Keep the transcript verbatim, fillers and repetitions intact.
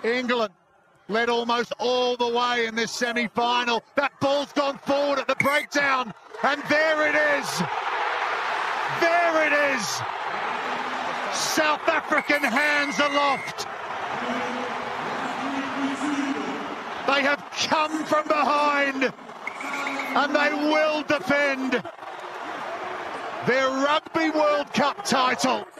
England led almost all the way in this semi-final. That ball's gone forward at the breakdown, and there it is. There it is. South African hands aloft. They have come from behind, and they will defend their Rugby World Cup title.